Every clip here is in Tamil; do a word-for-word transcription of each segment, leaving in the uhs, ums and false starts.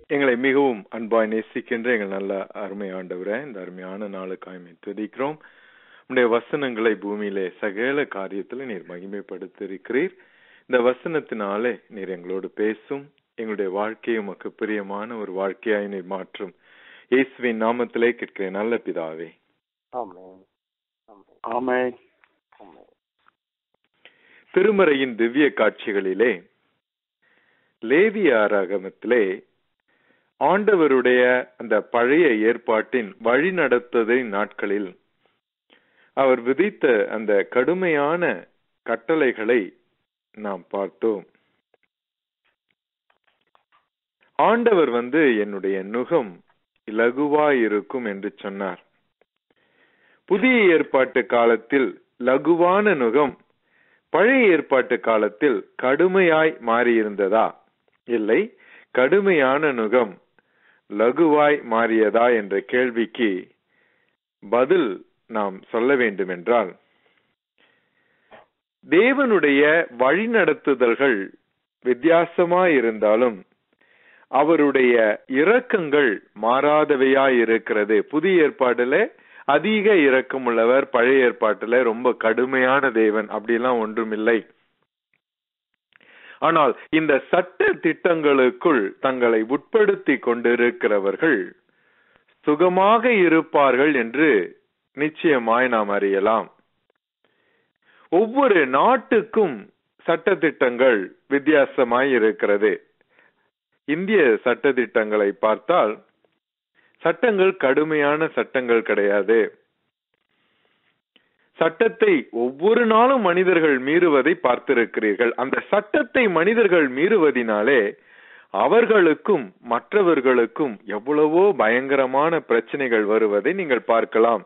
எங்களை மிகவும் அன்பாய் நேசிக்கின்ற எங்கள் நல்ல அருமை ஆண்டவரே, இந்த அருமையான நாளுக்காய் துதிக்கிறோம். உடைய வசனங்களை பூமியிலே சகல காரியத்துல நீர் மகிமைப்படுத்திருக்கிறீர். இந்த வசனத்தினாலே நீர் எங்களோடு பேசும், எங்களுடைய வாழ்க்கையை உமக்கு பிரியமான ஒரு வாழ்க்கையாய் நீர் மாற்றும். இயேசுவின் நாமத்திலே கேட்கிறேன் நல்ல பிதாவே, ஆமென். ஆமென். திருமறையின் திவ்ய காட்சிகளிலே லேவியராகமத்திலே ஆண்டவருடைய அந்த பழைய ஏற்பாட்டின் வழி நடத்துதலின் நாட்களில் அவர் விதித்த அந்த கடுமையான கட்டளைகளை நாம் பார்த்தோம். ஆண்டவர் வந்து என்னுடைய நுகம் இலகுவாயிருக்கும் என்று சொன்னார். புதிய ஏற்பாட்டு காலத்தில் லகுவான நுகம் பழைய ஏற்பாட்டு காலத்தில் கடுமையாய் மாறியிருந்ததா? இல்லை, கடுமையான நுகம் லகுவாய் மாறியதா என்ற கேள்விக்கு பதில் நாம் சொல்ல வேண்டும் என்றால், தேவனுடைய வழிநடத்துதல்கள் வித்தியாசமாய் இருந்தாலும் அவருடைய இரக்கங்கள் மாறாதவையாய் இருக்கிறது. புதிய ஏற்பாடுல அதிக இரக்கம் உள்ளவர், பழைய ஏற்பாட்டுல ரொம்ப கடுமையான தேவன் அப்படிலாம் ஒன்றுமில்லை. ஆனால் இந்த சட்ட திட்டங்களுக்குள் தங்களை உட்படுத்தி கொண்டிருக்கிறவர்கள் சுகமாக இருப்பார்கள் என்று நிச்சயமாய் நாம் அறியலாம். ஒவ்வொரு நாட்டுக்கும் சட்ட திட்டங்கள் வித்தியாசமாய் இருக்கிறது. இந்திய சட்ட திட்டங்களை பார்த்தால் சட்டங்கள் கடுமையான சட்டங்கள் கிடையாது. சட்டத்தை ஒவ்வொரு நாளும் மனிதர்கள் மீறுவதை பார்த்திருக்கிறீர்கள். அந்த சட்டத்தை மனிதர்கள் மீறுவதினாலே அவர்களுக்கும் மற்றவர்களுக்கும் எவ்வளவோ பயங்கரமான பிரச்சனைகள் வருவதை நீங்கள் பார்க்கலாம்.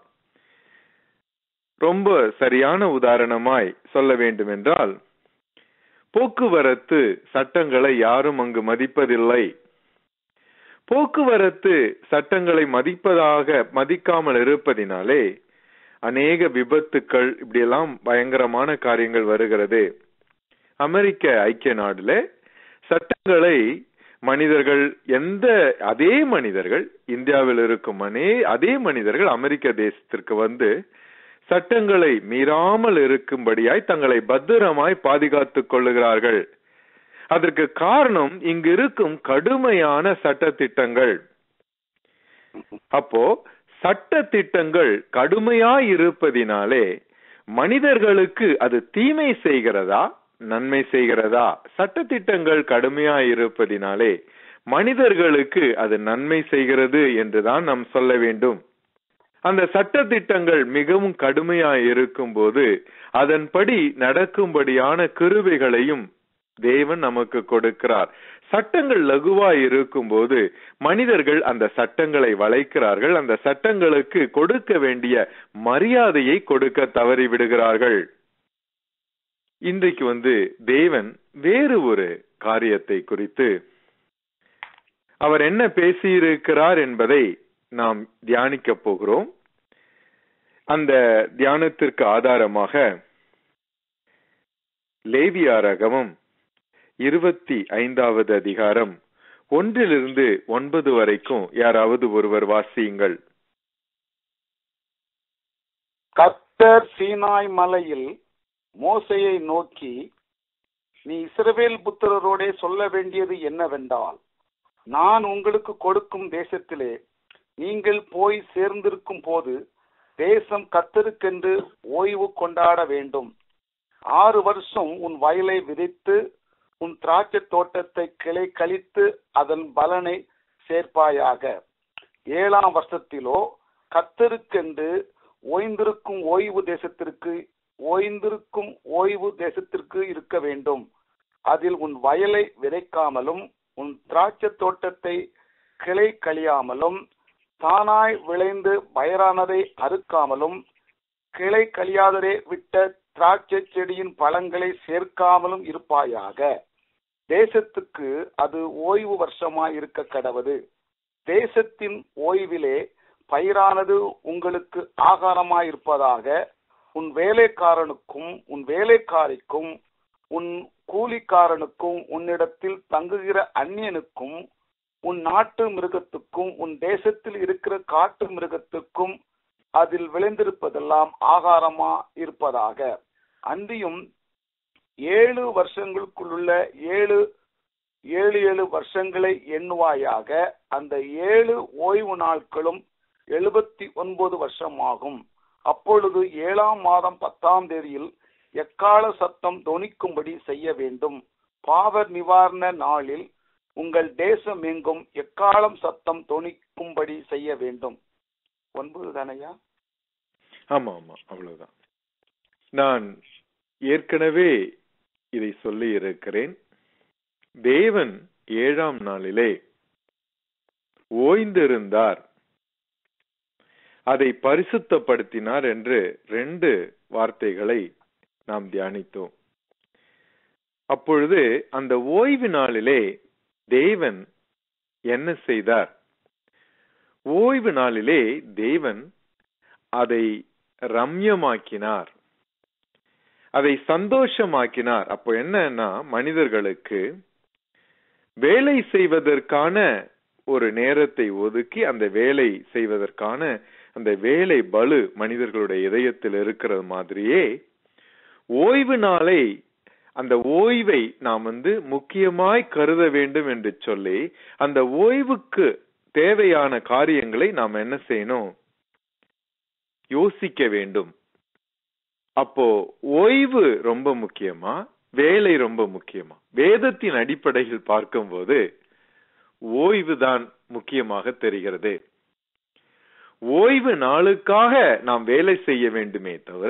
ரொம்ப சரியான உதாரணமாய் சொல்ல வேண்டும் என்றால், போக்குவரத்து சட்டங்களை யாரும் அங்கு மதிப்பதில்லை. போக்குவரத்து சட்டங்களை மதிப்பதாக மதிக்காமல் இருப்பதினாலே அநேக விபத்துக்கள் இப்படியெல்லாம் பயங்கரமான காரியங்கள் வருகிறது. அமெரிக்க ஐக்கிய நாடுல சட்டங்களை மனிதர்கள் எந்த அதே மனிதர்கள் இந்தியாவில் இருக்கும் அனே அதே மனிதர்கள் அமெரிக்க தேசத்திற்கு வந்து சட்டங்களை மீறாமல் இருக்கும்படியாய் தங்களை பத்திரமாய் பாதுகாத்துக் கொள்ளுகிறார்கள். அதற்கு காரணம் இங்கு இருக்கும் கடுமையான சட்ட திட்டங்கள். அப்போ சட்ட திட்டங்கள் கடுமையாய் இருப்பதினாலே மனிதர்களுக்கு அது தீமை செய்கிறதா நன்மை செய்கிறதா? சட்ட திட்டங்கள் கடுமையாய் இருப்பதினாலே மனிதர்களுக்கு அது நன்மை செய்கிறது என்றுதான் நாம் சொல்ல வேண்டும். அந்த சட்ட திட்டங்கள் மிகவும் கடுமையாய் இருக்கும் போது அதன்படி நடக்கும்படியான கிருபைகளையும் தேவன் நமக்கு கொடுக்கிறார். சட்டங்கள் லகுவாய் இருக்கும் போது மனிதர்கள் அந்த சட்டங்களை வளைக்கிறார்கள். அந்த சட்டங்களுக்கு கொடுக்க வேண்டிய மரியாதையை கொடுக்க தவறி விடுகிறார்கள். இன்றைக்கு வந்து தேவன் வேறு ஒரு காரியத்தை குறித்து அவர் என்ன பேசியிருக்கிறார் என்பதை நாம் தியானிக்க போகிறோம். அந்த தியானத்திற்கு ஆதாரமாக லேவியராகமம் இருபத்தி ஐந்தாவது அதிகாரம் ஒன்றிலிருந்து ஒன்பது வரைக்கும் யாராவது ஒருவர் வாசியுங்கள். கர்த்தர் சீனாய் மலையில் மோசேயை நோக்கி, நீ இஸ்ரவேல் புத்திரரோடே சொல்ல வேண்டியது என்னவென்றால், நான் உங்களுக்கு கொடுக்கும் தேசத்திலே நீங்கள் போய் சேர்ந்திருக்கும் போது தேசம் கர்த்தருக்கென்று ஓய்வு கொண்டாட வேண்டும். ஆறு வருஷம் உன் வயலை விதைத்து உன் திராட்சை தோட்டத்தை கிளை கழித்து அதன் பலனை சேர்ப்பாயாக. ஏழாம் வருஷத்திலோ கர்த்தருக்கென்று ஓய்ந்திருக்கும் ஓய்வு தேசத்திற்கு ஓய்ந்திருக்கும் ஓய்வு தேசத்திற்கு இருக்க வேண்டும். அதில் உன் வயலை விதைக்காமலும் உன் திராட்சை தோட்டத்தை கிளை கழியாமலும் தானாய் விளைந்து பயிரானதை அறுக்காமலும் கிளை கழியாததை விட்ட திராட்சை செடியின் பழங்களை சேர்க்காமலும் இருப்பாயாக. தேசத்துக்கு அது ஓய்வு வருஷமாய் இருக்க கடவது. தேசத்தின் ஓய்விலே பயிரானது உங்களுக்கு ஆகாரமாயிருப்பதாக. உன் வேலைக்காரனுக்கும் உன் வேலைக்காரிக்கும் உன் கூலிக்காரனுக்கும் உன்னிடத்தில் தங்குகிற அந்நியனுக்கும் உன் நாட்டு மிருகத்துக்கும் உன் தேசத்தில் இருக்கிற காட்டு மிருகத்துக்கும் அதில் விளைந்திருப்பதெல்லாம் ஆகாரமா இருப்பதாக. அன்றியும் ஏழு வருஷங்களுக்குள்ள ஏழு ஏழு ஏழு வருஷங்களை எண்ணுவாயாக. அந்த ஏழு ஓய்வு நாட்களும் எழுபத்தி ஒன்பது வருஷமாகும். அப்பொழுது ஏழாம் மாதம் பத்தாம் தேதியில் எக்கால சத்தம் தொனிக்கும்படி செய்ய வேண்டும். பாவ நிவாரண நாளில் உங்கள் தேசம் எங்கும் எக்காலம் சத்தம் தொனிக்கும்படி செய்ய வேண்டும். ஒன்பது தானையா? ஆமா ஆமா, அவ்வளவுதான். நான் ஏற்கனவே இதை சொல்லி இருக்கிறேன். தேவன் ஏழாம் நாளிலே ஓய்ந்திருந்தார், அதை பரிசுத்தப்படுத்தினார் என்று ரெண்டு வார்த்தைகளை நாம் தியானித்தோம். அப்பொழுது அந்த ஓய்வு நாளிலே தேவன் என்ன செய்தார்? ஓய்வு நாளிலே தேவன் அதை ரம்யமாக்கினார், அதை சந்தோஷமாக்கினார். அப்போ என்னன்னா, மனிதர்களுக்கு வேலை செய்வதற்கான ஒரு நேரத்தை ஒதுக்கி அந்த வேலை செய்வதற்கான அந்த வேலை பளு மனிதர்களுடைய இதயத்தில் இருக்கிற மாதிரியே ஓய்வு நாளை, அந்த ஓய்வை நாம் வந்து முக்கியமாய் கருத வேண்டும் என்று சொல்லி அந்த ஓய்வுக்கு தேவையான காரியங்களை நாம் என்ன செய்யணும்? யோசிக்க வேண்டும். அப்போ ஓய்வு ரொம்ப முக்கியமா, வேலை ரொம்ப முக்கியமா? வேதத்தின் அடிப்படையில் பார்க்கும்போது ஓய்வுதான் முக்கியமாக தெரிகிறது. ஓய்வு நாளுக்காக நாம் வேலை செய்ய வேண்டுமே தவிர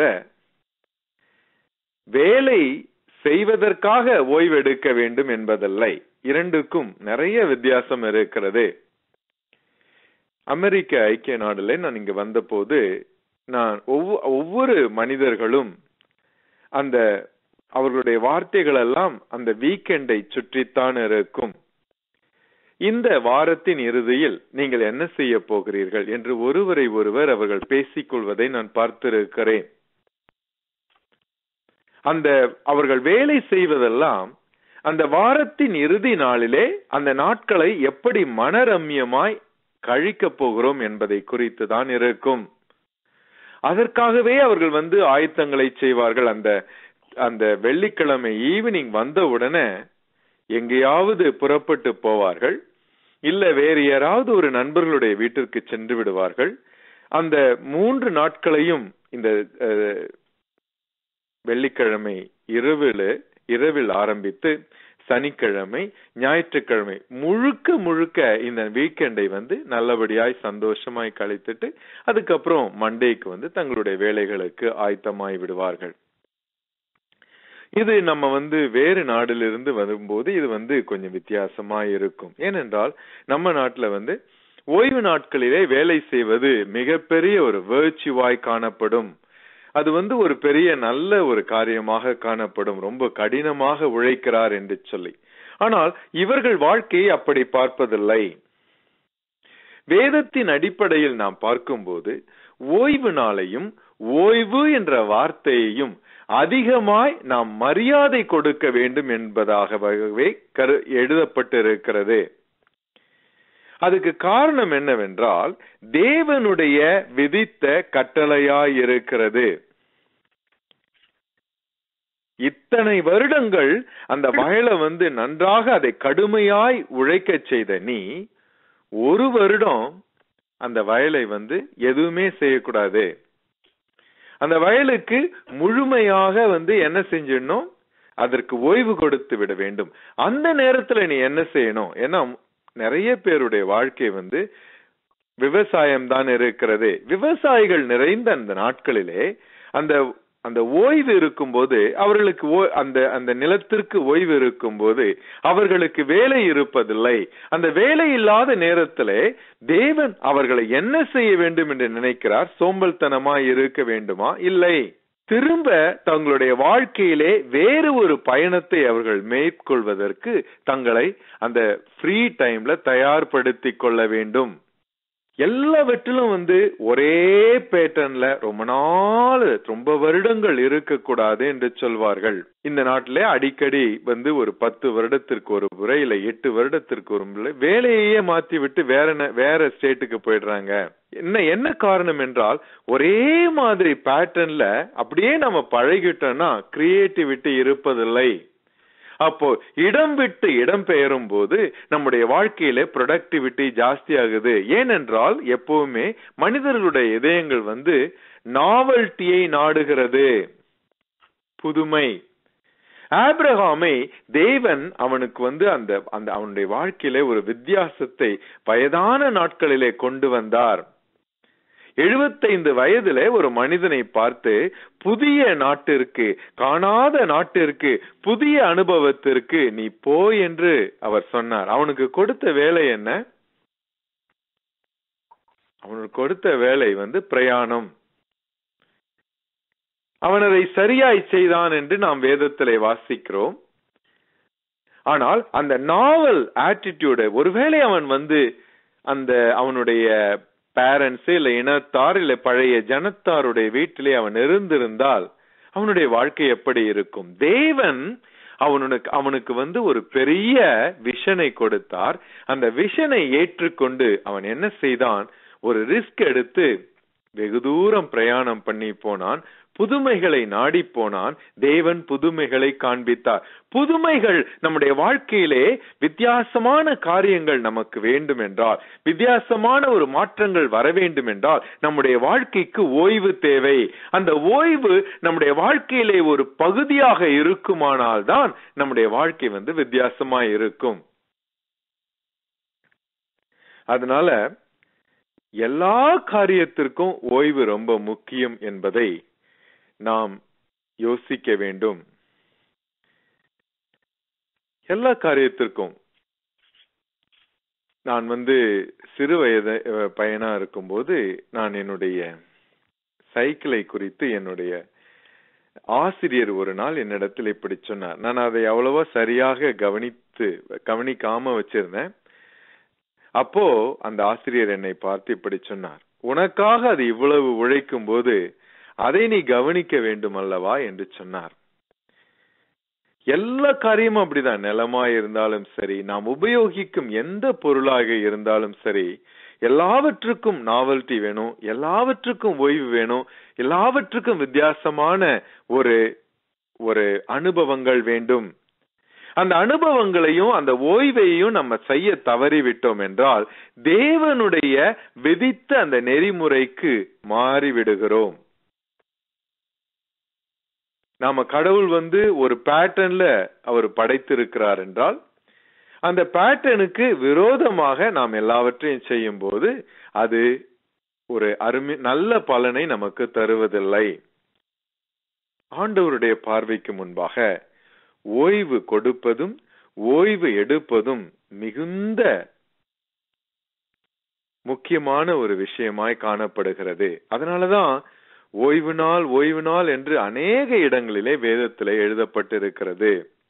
வேலை செய்வதற்காக ஓய்வெடுக்க வேண்டும் என்பதல்ல. இரண்டுக்கும் நிறைய வித்தியாசம் இருக்கிறது. அமெரிக்க ஐக்கிய நாடுல நான் இங்க வந்த போது நான் ஒவ்வொரு மனிதர்களும் அந்த அவர்களுடைய வார்த்தைகள் எல்லாம் அந்த வீக்கெண்டை சுற்றித்தான் இருக்கும். இந்த வாரத்தின் இறுதியில் நீங்கள் என்ன செய்ய போகிறீர்கள் என்று ஒருவரை ஒருவர் அவர்கள் பேசிக் கொள்வதை நான் பார்த்திருக்கிறேன். அந்த அவர்கள் வேலை செய்வதெல்லாம் அந்த வாரத்தின் இறுதி நாளிலே அந்த நாட்களை எப்படி மனரம்யமாய் கழிக்க போகிறோம் என்பதை குறித்து தான் இருக்கும். அதற்காகவே அவர்கள் வந்து ஆயத்தங்களை செய்வார்கள். அந்த அந்த வெள்ளிக்கிழமை ஈவினிங் வந்த உடனே எங்கேயாவது புறப்பட்டு போவார்கள், இல்ல வேறு யாராவது ஒரு நண்பர்களுடைய வீட்டிற்கு சென்று விடுவார்கள். அந்த மூன்று நாட்களையும் இந்த வெள்ளிக்கிழமை இரவில் இரவில் ஆரம்பித்து சனிக்கிழமை ஞாயிற்றுக்கிழமை முழுக்க முழுக்க இந்த வீக்கெண்டை வந்து நல்லபடியாய் சந்தோஷமாய் கழித்துட்டு அதுக்கப்புறம் மண்டேக்கு வந்து தங்களுடைய வேலைகளுக்கு ஆயத்தமாய் விடுவார்கள். இது நம்ம வந்து வேறு நாட்டிலிருந்து வரும்போது இது வந்து கொஞ்சம் வித்தியாசமா இருக்கும். ஏனென்றால் நம்ம நாட்டுல வந்து ஓய்வு நாட்களிலே வேலை செய்வது மிகப்பெரிய ஒரு வேர்ச்சுவாய் காணப்படும். அது வந்து ஒரு பெரிய நல்ல ஒரு காரியமாக காணப்படும். ரொம்ப கடினமாக உழைக்கிறார் என்று சொல்லி. ஆனால் இவர்கள் வாழ்க்கையை அப்படி பார்ப்பதில்லை. வேதத்தின் அடிப்படையில் நாம் பார்க்கும்போது ஓய்வு நாளையும் ஓய்வு என்ற வார்த்தையையும் அதிகமாய் நாம் மரியாதை கொடுக்க வேண்டும் என்பதாகவே கரு எழுதப்பட்டிருக்கிறது. அதுக்கு காரணம் என்னவென்றால் தேவனுடைய விதித்த கட்டளையாய் இருக்கிறது. இத்தனை வருடங்கள் அந்த வயலை வந்து நன்றாக அதை கடுமையாய் உழைக்க செய்த நீ ஒரு வருடம் அந்த வயலை வந்து எதுவுமே செய்யக்கூடாது. அந்த வயலுக்கு முழுமையாக வந்து என்ன செஞ்சிடணும்? அதற்கு ஓய்வு கொடுத்து விட வேண்டும். அந்த நேரத்துல நீ என்ன செய்யணும்? ஏன்னா நிறைய பேருடைய வாழ்க்கை வந்து விவசாயம் தான் இருக்கிறது. விவசாயிகள் நிறைந்த அந்த நாட்களிலே அந்த அந்த ஓய்வு இருக்கும் போது அவர்களுக்கு அந்த அந்த நிலத்திற்கு ஓய்வு இருக்கும் போது அவர்களுக்கு வேலை இருப்பதில்லை. அந்த வேலை இல்லாத நேரத்திலே தேவன் அவர்களை என்ன செய்ய வேண்டும் என்று நினைக்கிறார்? சோம்பல்தனமா இருக்க வேண்டுமா? இல்லை, திரும்ப தங்களுடைய வாழ்க்கையிலே வேறு ஒரு பயணத்தை அவர்கள் மேற்கொள்வதற்கு தங்களை அந்த ஃப்ரீ டைம்ல தயார்படுத்திக் கொள்ள வேண்டும். எல்லாவற்றிலும் வந்து ஒரே பேட்டர்ன்ல ரொம்ப நாள் ரொம்ப வருடங்கள் இருக்கக்கூடாது என்று சொல்வார்கள். இந்த நாட்டிலே அடிக்கடி வந்து ஒரு பத்து வருடத்திற்கு ஒரு முறை இல்ல எட்டு வருடத்திற்கு ஒரு முறை வேலையே மாத்தி விட்டு வேற வேற ஸ்டேட்டுக்கு போயிடுறாங்க. என்ன என்ன காரணம் என்றால் ஒரே மாதிரி பேட்டர்ன்ல அப்படியே நம்ம பழகிட்டோம்னா கிரியேட்டிவிட்டி இருப்பதில்லை. அப்போ இடம் விட்டு இடம் பெயரும் போது நம்முடைய வாழ்க்கையில ப்ரொடக்டிவிட்டி ஜாஸ்தி ஆகுது. ஏனென்றால் எப்பவுமே மனிதர்களுடைய இதயங்கள் வந்து நாவல்ட்டியை நாடுகிறது, புதுமை. ஆபிரகாமை தேவன் அவனுக்கு வந்து அந்த அந்த அவனுடைய வாழ்க்கையிலே ஒரு வித்தியாசத்தை வயதான நாட்களிலே கொண்டு வந்தார். எழுபத்தைந்து வயதிலே ஒரு மனிதனை பார்த்து புதிய நாட்டிற்கு, காணாத நாட்டிற்கு, புதிய அனுபவத்திற்கு நீ போ என்று அவர் சொன்னார். அவனுக்கு கொடுத்த வேலை என்ன? அவனுக்கு கொடுத்த வேலை வந்து பிரயாணம். அவன் அதை சரியாய் செய்தான் என்று நாம் வேதத்திலே வாசிக்கிறோம். ஆனால் அந்த நாவல் ஆட்டிடியூடு, ஒருவேளை அவன் வந்து அந்த அவனுடைய பேரண்ட்ஸ் இல்ல இனத்தார் இல்ல பழைய ஜனத்தாருடைய வீட்டிலே அவன் இருந்திருந்தால் அவனுடைய வாழ்க்கை எப்படி இருக்கும்? தேவன் அவனுக்கு அவனுக்கு வந்து ஒரு பெரிய விஷனை கொடுத்தார். அந்த விஷனை ஏற்றுக்கொண்டு அவன் என்ன செய்தான்? ஒரு ரிஸ்க் எடுத்து வெகு தூரம் பிரயாணம் பண்ணி போனான். புதுமைகளை நாடி போனான். தேவன் புதுமைகளை காண்பித்தார். புதுமைகள் நம்முடைய வாழ்க்கையிலே வித்தியாசமான காரியங்கள் நமக்கு வேண்டும் என்றால், வித்தியாசமான ஒரு மாற்றங்கள் வர வேண்டும் என்றால் நம்முடைய வாழ்க்கைக்கு ஓய்வு தேவை. அந்த ஓய்வு நம்முடைய வாழ்க்கையிலே ஒரு பகுதியாக இருக்குமானால் தான் நம்முடைய வாழ்க்கை வந்து வித்தியாசமா இருக்கும். அதனால எல்லா காரியத்திற்கும் ஓய்வு ரொம்ப முக்கியம் என்பதை நாம் யோசிக்க வேண்டும். எல்லா காரியத்திற்கும். நான் வந்து சிறு வயது பையனா இருக்கும்போது நான் என்னுடைய சைக்கிளை குறித்து என்னுடைய ஆசிரியர் ஒரு நாள் என்னிடத்தில் இப்படி சொன்னார். நான் அதை அவ்வளவா சரியாக கவனித்து கவனிக்காம வச்சிருந்தேன். அப்போ அந்த ஆசிரியர் என்னை பார்த்து இப்படி சொன்னார், உனக்காக அது இவ்வளவு உழைக்கும் போது அதை நீ கவனிக்க வேண்டும் அல்லவா என்று சொன்னார். எல்லா காரியமும் அப்படிதான். நிலமா இருந்தாலும் சரி, நாம் உபயோகிக்கும் எந்த பொருளாக இருந்தாலும் சரி, எல்லாவற்றுக்கும் நாவல்ட்டி வேணும், எல்லாவற்றுக்கும் ஓய்வு வேணும், எல்லாவற்றுக்கும் வித்தியாசமான ஒரு ஒரு அனுபவங்கள் வேண்டும். அந்த அனுபவங்களையும் அந்த ஓய்வையும் நம்ம செய்ய தவறிவிட்டோம் என்றால் தேவனுடைய விதித்த அந்த நெறிமுறைக்கு மாறிவிடுகிறோம். நாம கடவுள் வந்து ஒரு பேட்டர்ன்ல அவர் படைத்திருக்கிறார் என்றால் அந்த பேட்டர்னுக்கு விரோதமாக நாம் எல்லாவற்றையும் செய்யும் போது அது ஒரு அருமை நல்ல பலனை நமக்கு தருவதில்லை. ஆண்டவருடைய பார்வைக்கு முன்பாக ஓய்வு கொடுப்பதும் ஓய்வு எடுப்பதும் மிகுந்த முக்கியமான ஒரு விஷயமாய் காணப்படுகிறது. அதனாலதான் ஓய்வு நாள் ஓய்வு நாள் என்று அநேக இடங்களிலே வேதத்திலே எழுதப்பட்டிருக்கிறது.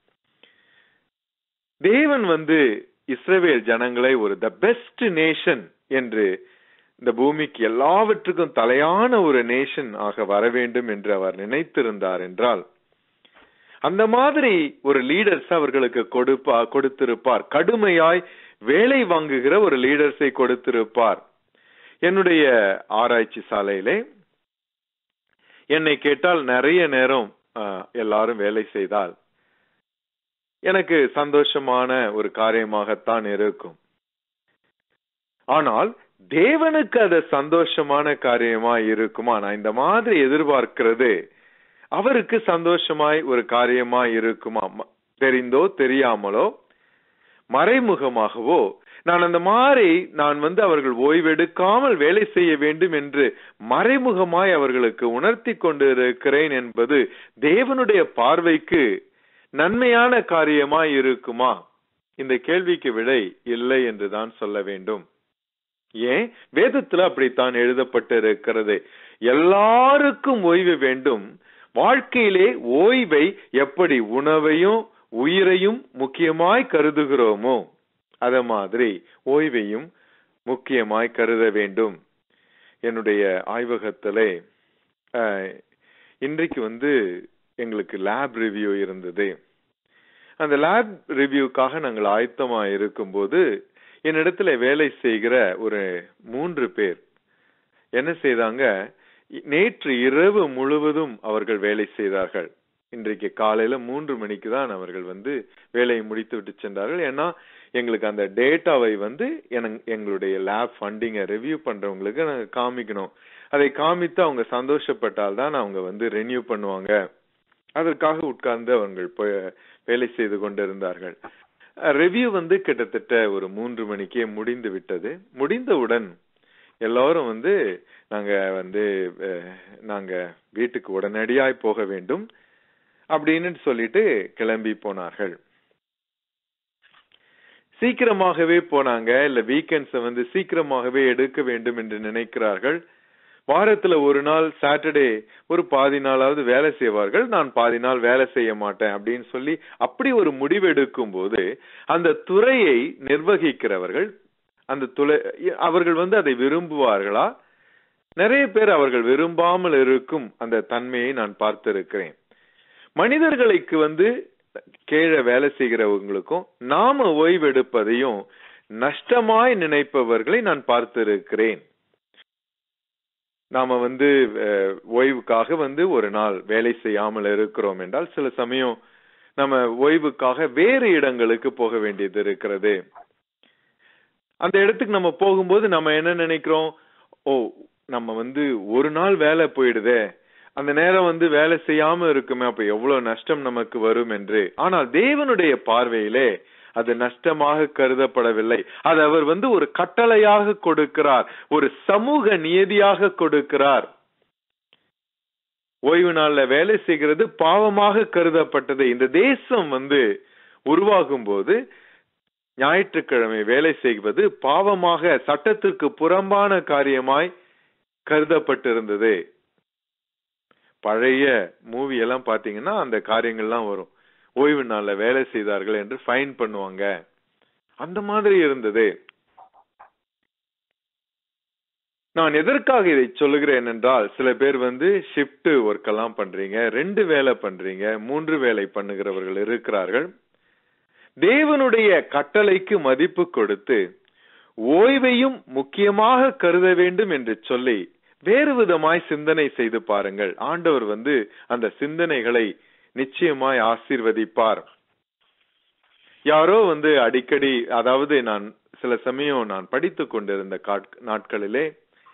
தேவன் வந்து இஸ்ரவேல் ஜனங்களை ஒரு த பெஸ்ட் நேஷன் என்று இந்த பூமிக்கு எல்லாவற்றுக்கும் தலையான ஒரு நேஷன் ஆக வர வேண்டும் என்று அவர் நினைத்திருந்தார் என்றால் அந்த மாதிரி ஒரு லீடர்ஸ் அவர்களுக்கு கொடுப்பா கொடுத்திருப்பார். கடுமையாய் வேலை வாங்குகிற ஒரு லீடர்ஸை கொடுத்திருப்பார். என்னுடைய ஆராய்ச்சி சாலையிலே என்னை கேட்டால் நிறைய நேரம் எல்லாரும் வேலை செய்தால் எனக்கு சந்தோஷமான ஒரு காரியமாகத்தான் இருக்கும். ஆனால் தேவனுக்கு அது சந்தோஷமான காரியமா இருக்குமா? நான் இந்த மாதிரி எதிர்பார்க்கிறது அவருக்கு சந்தோஷமாய் ஒரு காரியமா இருக்குமா? தெரிந்தோ தெரியாமலோ மறைமுகமாகவோ நான் அந்த மாதிரி நான் வந்து அவர்கள் ஓய்வெடுக்காமல் வேலை செய்ய வேண்டும் என்று மறைமுகமாய் அவர்களுக்கு உணர்த்தி கொண்டு இருக்கிறேன் என்பது தேவனுடைய பார்வைக்கு நன்மையான காரியமாய் இருக்குமா? இந்த கேள்விக்கு விடை இல்லை என்றுதான் சொல்ல வேண்டும். ஏன்? வேதத்துல அப்படித்தான் எழுதப்பட்டு இருக்கிறது. எல்லாருக்கும் ஓய்வு வேண்டும். வாழ்க்கையிலே ஓய்வை எப்படி உணவையும் உயிரையும் முக்கியமாய் கருதுகிறோமோ அத மாதிரி ஓய்வையும் முக்கியமாய் கருத வேண்டும். என்னுடைய ஆய்வகத்திலே இன்றைக்கு வந்து எங்களுக்கு லேப் ரிவ்யூ இருந்தது. அந்த லேப் ரிவ்யூக்காக நாங்கள் ஆயத்தமா இருக்கும்போது என்னிடத்துல வேலை செய்கிற ஒரு மூன்று பேர் என்ன செய்தாங்க, நேற்று இரவு முழுவதும் அவர்கள் வேலை செய்தார்கள். இன்றைக்கு காலையில மூன்று மணிக்கு தான் அவர்கள் வந்து வேலையை முடித்து விட்டு சென்றார்கள். ஏன்னா எங்களுக்கு அந்த டேட்டாவை வந்து எங்களுடைய லேப் ஃபண்டிங்கை ரிவ்யூ பண்றவங்களுக்கு நாங்க காமிக்கணும். அதை காமித்து அவங்க சந்தோஷப்பட்டால் தான் அவங்க வந்து ரெனியூ பண்ணுவாங்க. அதற்காக உட்கார்ந்து அவர்கள் வேலை செய்து கொண்டிருந்தார்கள். ரிவ்யூ வந்து கிட்டத்தட்ட ஒரு மூன்று மணிக்கே முடிந்து விட்டது. முடிந்தவுடன் எல்லாரும் வந்து நாங்க வந்து நாங்க வீட்டுக்கு உடனடியாய் போக வேண்டும் அப்படின்னு சொல்லிட்டு கிளம்பி போனார்கள். சீக்கிரமாகவே போனாங்க. இல்ல வீக்கெண்ட்ஸை வந்து சீக்கிரமாகவே எடுக்க வேண்டும் என்று நினைக்கிறார்கள். வாரத்துல ஒரு நாள் சாட்டர்டே ஒரு பாதி நாளாவது வேலை செய்வார்கள், நான் பாதி நாள் வேலை செய்ய மாட்டேன் அப்படின்னு சொல்லி அப்படி ஒரு முடிவு எடுக்கும் போது அந்த துறையை நிர்வகிக்கிறவர்கள் அந்த துறை அவர்கள் வந்து அதை விரும்புவார்களா? நிறைய பேர் அவர்கள் விரும்பாமல் இருக்கும் அந்த தன்மையை நான் பார்த்திருக்கிறேன். மனிதர்களுக்கு வந்து கீழே வேலை செய்கிறவங்களுக்கும் நாம ஓய்வெடுப்பதையும் நஷ்டமாய் நினைப்பவர்களை நான் பார்த்திருக்கிறேன். நாம வந்து ஓய்வுக்காக வந்து ஒரு நாள் வேலை செய்யாமல் இருக்கிறோம் என்றால் சில சமயம் நம்ம ஓய்வுக்காக வேறு இடங்களுக்கு போக வேண்டியது இருக்கிறது. அந்த இடத்துக்கு நம்ம போகும்போது நம்ம என்ன நினைக்கிறோம், ஓ நம்ம வந்து ஒரு நாள் வேலை போயிடுதே, அந்த நேரம் வந்து வேலை செய்யாம இருக்குமே, அப்ப எவ்வளவு நஷ்டம் நமக்கு வரும் என்று. ஆனால் தேவனுடைய பார்வையிலே அது நஷ்டமாக கருதப்படவில்லை. அது அவர் வந்து ஒரு கட்டளையாக கொடுக்கிறார், ஒரு சமூக நியதியாக கொடுக்கிறார். ஓய்வு நாள்ல வேலை செய்கிறது பாவமாக கருதப்பட்டது. இந்த தேசம் வந்து உருவாகும் போது ஞாயிற்றுக்கிழமை வேலை செய்வது பாவமாக, சட்டத்திற்கு புறம்பான காரியமாய் கருதப்பட்டிருந்தது. பழைய மூவி எல்லாம் பாத்தீங்கன்னா அந்த காரியங்கள்லாம் வரும். ஓய்வு நாள்ல வேலை செய்தார்கள் என்று ஃபைன் பண்ணுவாங்க. அந்த மாதிரி இருந்தது. நான் எதற்காக இதை சொல்லுகிறேன் என்றால், சில பேர் வந்து ஷிப்ட் ஒர்க் எல்லாம் பண்றீங்க, ரெண்டு வேலை பண்றீங்க, மூன்று வேலை பண்ணுகிறவர்கள் இருக்கிறார்கள். தேவனுடைய கட்டளைக்கு மதிப்பு கொடுத்து ஓய்வையும் முக்கியமாக கருத வேண்டும் என்று சொல்லி வேறு விதமாய் சிந்தனை செய்து பாருங்கள். ஆண்டவர் வந்து அந்த சிந்தனைகளை நிச்சயமாய் ஆசீர்வதிப்பார். யாரோ வந்து அடிக்கடி, அதாவது நான் சில சமயம் நான் படித்து கொண்டிருந்த நாட்களிலே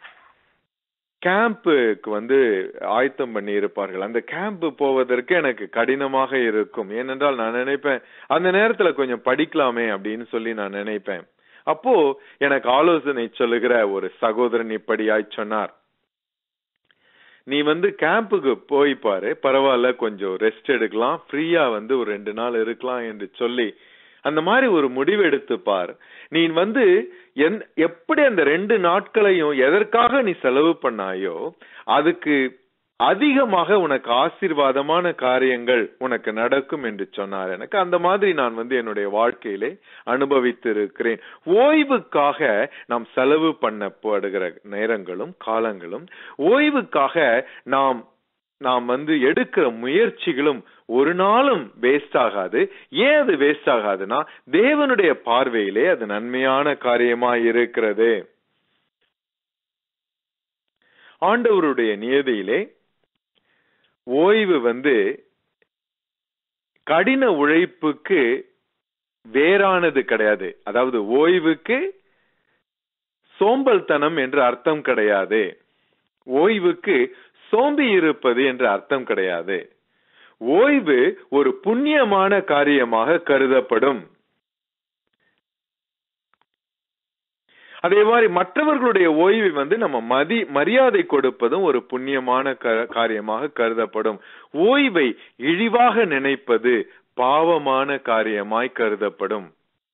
கேம்புக்கு வந்து ஆயத்தம் பண்ணி இருப்பார்கள். அந்த கேம்ப் போவதற்கு எனக்கு கடினமாக இருக்கும். ஏனென்றால் நான் நினைப்பேன் அந்த நேரத்துல கொஞ்சம் படிக்கலாமே அப்படின்னு சொல்லி நான் நினைப்பேன். அப்போ எனக்கு ஆலோசனை சொல்லுகிற ஒரு சகோதரன் இப்படியாய் சொன்னார், நீ வந்து கேம்புக்கு போய் பாரு, பரவாயில்ல, கொஞ்சம் ரெஸ்ட் எடுக்கலாம், ஃப்ரீயா வந்து ஒரு ரெண்டு நாள் இருக்கலாம் என்று சொல்லி அந்த மாதிரி ஒரு முடிவு எடுத்து பார். நீ வந்து எப்படி அந்த ரெண்டு நாட்களையும் எதற்காக நீ செலவு பண்ணாயோ அதுக்கு அதிகமாக உனக்கு ஆசீர்வாதமான காரியங்கள் உனக்கு நடக்கும் என்று சொன்னார். எனக்கு அந்த மாதிரி நான் வந்து என்னுடைய வாழ்க்கையிலே அனுபவித்திருக்கிறேன். ஓய்வுக்காக நாம் செலவு பண்ணப்படுகிற நேரங்களும் காலங்களும், ஓய்வுக்காக நாம் நாம் வந்து எடுக்கிற முயற்சிகளும் ஒரு நாளும் வேஸ்ட் ஆகாது. ஏன் அது வேஸ்ட் ஆகாதுன்னா, தேவனுடைய பார்வையிலே அது நன்மையான காரியமாய் இருக்கிறது. ஆண்டவருடைய நியதியிலே ஓய்வு வந்து கடின உழைப்புக்கு வேறானது கிடையாது. அதாவது ஓய்வுக்கு சோம்பல்தனம் என்று அர்த்தம் கிடையாது, ஓய்வுக்கு சோம்பி இருப்பது என்று அர்த்தம் கிடையாது. ஓய்வு ஒரு புண்ணியமான காரியமாக கருதப்படும். அதே மாதிரி மற்றவர்களுடைய ஓய்வை வந்து நம்ம மதி மரியாதை கொடுப்பதும் ஒரு புண்ணியமான காரியமாக கருதப்படும். ஓய்வை இழிவாக நினைப்பது பாவமான காரியமாய் கருதப்படும்.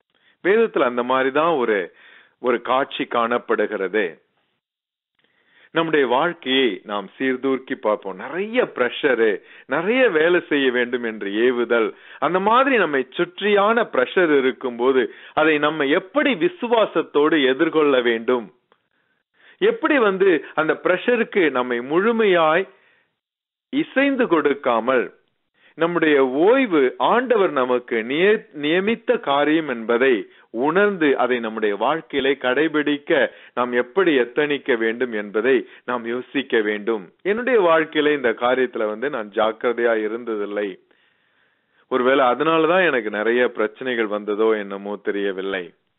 வேதத்தில் அந்த மாதிரிதான் ஒரு ஒரு காட்சி காணப்படுகிறது. நம்முடைய வாழ்க்கையை நாம் சீர்தூக்கி பார்ப்போம். நிறைய பிரஷரு, நிறைய வேலை செய்ய வேண்டும் என்று ஏவுதல், அந்த மாதிரி நம்மை சுற்றியான பிரஷர் இருக்கும் போது அதை நம்ம எப்படி விசுவாசத்தோடு எதிர்கொள்ள வேண்டும், எப்படி வந்து அந்த பிரஷருக்கு நம்மை முழுமையாய் இசைந்து கொடுக்காமல் நம்முடைய ஓய்வு ஆண்டவர் நமக்கு நியமித்த காரியம் என்பதை உணர்ந்து அதை நம்முடைய வாழ்க்கையில கடைபிடிக்க நாம் எப்படி எத்தனிக்க வேண்டும் என்பதை நாம் யோசிக்க வேண்டும். என்னுடைய வாழ்க்கையில இந்த காரியத்துல வந்து நான் ஜாக்கிரதையா இருந்ததில்லை. ஒருவேளை அதனாலதான் எனக்கு நிறைய பிரச்சனைகள் வந்ததோ என்னமோ தெரியவில்லை.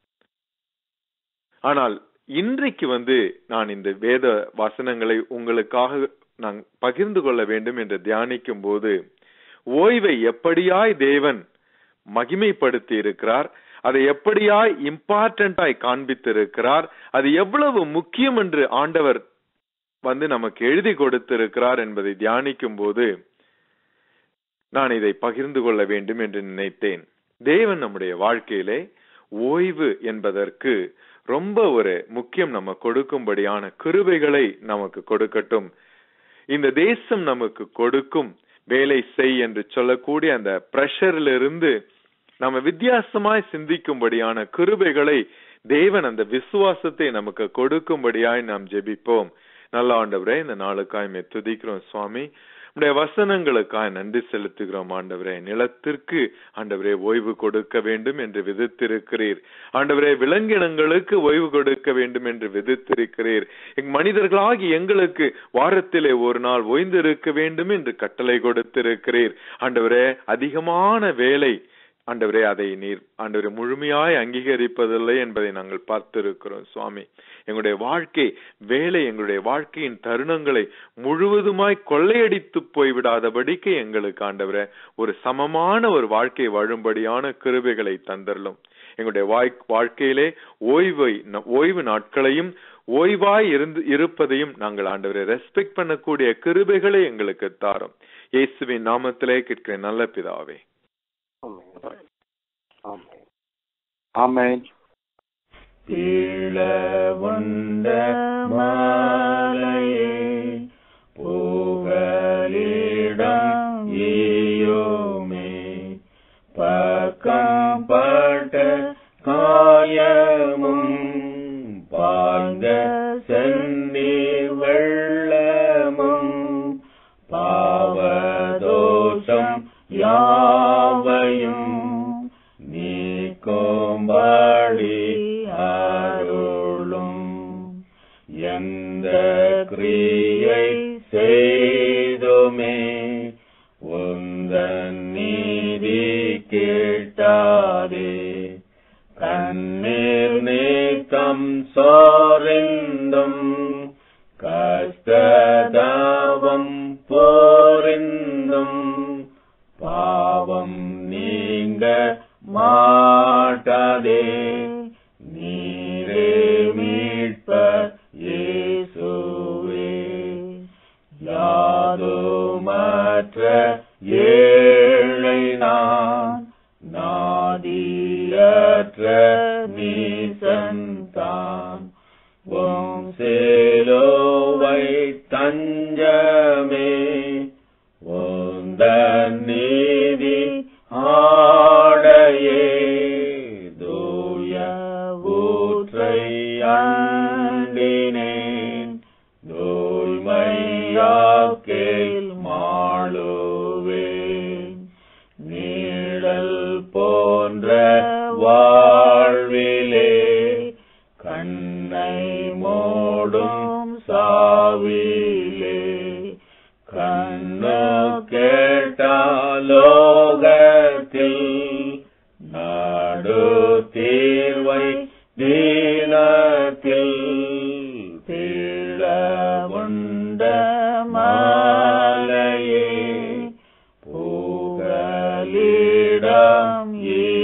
ஆனால் இன்றைக்கு வந்து நான் இந்த வேத வசனங்களை உங்களுக்காக நான் பகிர்ந்து கொள்ள வேண்டும் என்று தியானிக்கும் போது, ஓய்வை எப்படியாய் தேவன் மகிமைப்படுத்தி இருக்கிறார், அதை எப்படியாய் இம்பார்ட்டன்டாய் காண்பித்திருக்கிறார், அது எவ்வளவு முக்கியம் என்று ஆண்டவர் வந்து நமக்கு எழுதி கொடுத்திருக்கிறார் என்பதை தியானிக்கும் போது நான் இதை பகிர்ந்து கொள்ள வேண்டும் என்று நினைத்தேன். தேவன் நம்முடைய வாழ்க்கையிலே ஓய்வு என்பதற்கு ரொம்ப ஒரு முக்கியம் நம்ம கொடுக்கும்படியான கிருபைகளை நமக்கு கொடுக்கட்டும். இந்த தேசம் நமக்கு கொடுக்கும் வேலை செய் என்று சொல்லக்கூடிய அந்த பிரஷரிலிருந்து நம்ம வித்தியாசமாய் சிந்திக்கும்படியான கிருபைகளை தேவன் அந்த விசுவாசத்தை நமக்கு கொடுக்கும்படியாய் நாம் ஜெபிப்போம். நல்ல ஆண்டவரே, இந்த நாளுக்காய் மே துதிக்கிறோம் சுவாமி. உடைய வசனங்களுக்காய் நன்றி செலுத்துகிறோம் ஆண்டவரே. நிலத்திற்கு ஆண்டவரே ஓய்வு கொடுக்க வேண்டும் என்று விதித்திருக்கிறீர். ஆண்டவரே, விலங்கினங்களுக்கு ஓய்வு கொடுக்க வேண்டும் என்று விதித்திருக்கிறீர். மனிதர்களாகி எங்களுக்கு வாரத்திலே ஒரு நாள் ஓய்ந்து இருக்க வேண்டும் என்று கட்டளை கொடுத்திருக்கிறீர். ஆண்டவரே, அதிகமான வேலை ஆண்டவரே அதை நீர் ஆண்டவரே முழுமையாய் அங்கீகரிப்பதில்லை என்பதை நாங்கள் பார்த்திருக்கிறோம் சுவாமி. எங்களுடைய வாழ்க்கை வேலை எங்களுடைய வாழ்க்கையின் தருணங்களை முழுவதுமாய் கொள்ளையடித்து போய்விடாதபடிக்கு எங்களுக்கு ஆண்டவரே ஒரு சமமான ஒரு வாழ்க்கை வாழும்படியான கிருபைகளை தந்தரலும். எங்களுடைய வாழ்க்கையிலே ஓய்வை ஓய்வு நாட்களையும் ஓய்வாய் இருந்து இருப்பதையும் நாங்கள் ஆண்டவரை ரெஸ்பெக்ட் பண்ணக்கூடிய கிருபைகளை எங்களுக்கு தாரும். இயேசுவின் நாமத்திலே கேட்கிற நல்ல பிதாவே. ஆமென். இளவண்ட மாலையே புகலிடம் ஈயோமே பக்கம் பட்ட காயமும் பாய்ந்த செந்நீர் வெள்ளமும் பாவதோஷம் யாவையும் நீக்கும்படி அருளும். எந்த கிரியை செய்துமே உந்தன் நீதி கேட்டாதே. கண்ணீர் நீக்கம் சோரிந்தும் கஷ்டதாபம் போரிந்தும் பாவம் நீங்க மாட்டாதே. நீரே மீட்பர் இயேசுவே. யாதுமற்ற ஏழை நான் நாதியற்ற நீசன்தான் உம் சிலுவை தஞ்சமே. உந்தன் நீதி ஆடையே தூய ஊற்றை அண்டினேன். தூய்மையாக்கேல் மாளுவேன். நீழல் போன்ற வாழ்விலே கண்ணை மூடும் சாவிலே கண்ணு கேட்டாலோகத்தில் நாடு தீர்வை தீனத்தில் தீழவுண்ட மாலையே புகலிடம்